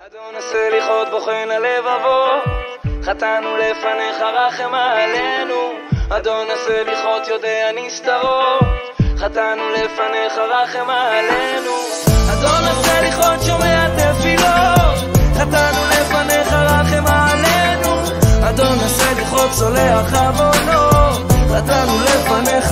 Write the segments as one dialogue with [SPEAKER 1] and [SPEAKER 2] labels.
[SPEAKER 1] אדון הסליחות בוחן הלבבות, חטאנו לפניך רחם עלינו. אדון הסליחות יודע נסתרות, חטאנו לפניך רחם עלינו. אדון הסליחות שומע תפילות, חטאנו לפניך רחם עלינו. אדון הסליחות סולח עוונות, חטאנו לפניך.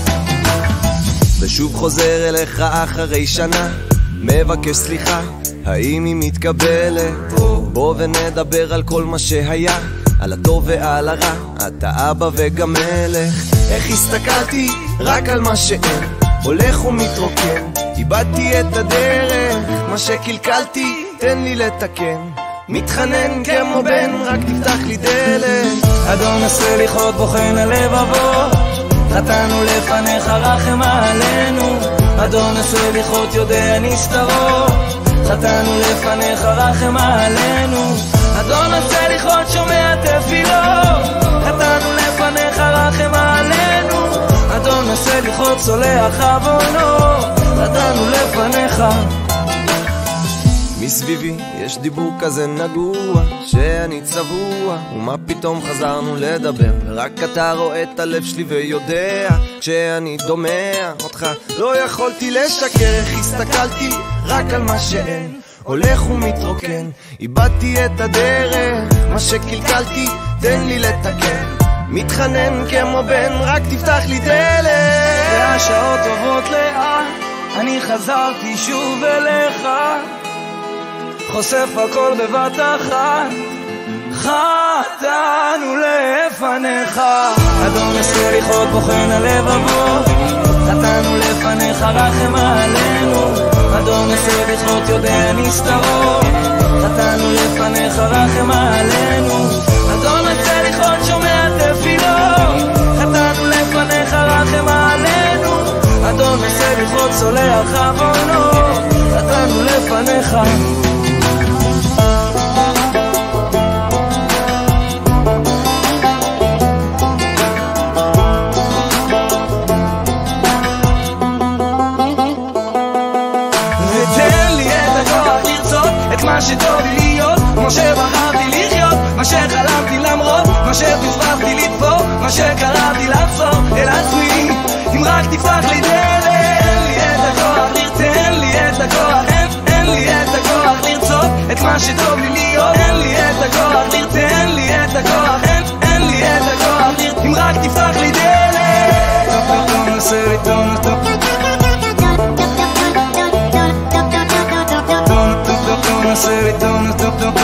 [SPEAKER 2] ושוב חוזר אליך אחרי שנה, מבקש סליחה, האם היא מתקבלת? בוא ונדבר על כל מה שהיה, על הטוב ועל הרע, אתה אבא וגם מלך. איך הסתכלתי רק על מה שאין, הולך ומתרוקן, איבדתי את הדרך, מה שקלקלתי תן לי לתקן, מתחנן כמו בן רק תפתח לי דלת.
[SPEAKER 1] אדון הסליחות בוחן הלבבות, חטאנו לפניך רחם עלינו. אדון הסליחות יודע נסתרות, חטאנו לפניך רחם עלינו. אדון הסליחות שומע תפילות, חטאנו לפניך רחם עלינו. אדון הסליחות סולח עוונות, חטאנו לפניך.
[SPEAKER 2] מסביבי יש דיבור כזה נגוע, שאני צבוע, ומה פתאום חזרנו לדבר, ורק אתה רואה את הלב שלי ויודע שאני דומע אותך. לא יכולתי לשקר, איך הסתכלתי רק על מה שאין, הולך ומתרוקן, איבדתי את הדרך, מה שקלקלתי תן לי לתקן, מתחנן כמו בן רק תפתח לי דלת.
[SPEAKER 1] והשעות עוברות לאט, אני חזרתי שוב אליך, חושף הכל בבת אחת, חטאנו לפניך. אדון הסליחות בוחן הלבבות, חטאנו לפניך רחם עלינו. אדון הסליחות יודע נסתרות, חטאנו לפניך רחם עלינו. אדון הסליחות שומע תפילות, חטאנו לפניך רחם עלינו. אדון הסליחות סולח עוונות, חטאנו לפניך. מה שטוב לי להיות, כמו שבחרתי לחיות, מה שחלמתי למרות, מה שפספסתי לתפור, מה שקראתי לחזור אל עצמי, אם רק תפתח לי דלת. אין לי את הכוח, תן לי את הכוח, אין לי את הכוח לרצות את מה שטוב לי להיות. אין לי את הכוח, תן לי את הכוח, אין לי את הכוח, אם רק תפתח לי דלת. טוב טוב נעשה לי טוב טוב נעשה לי טוב טוב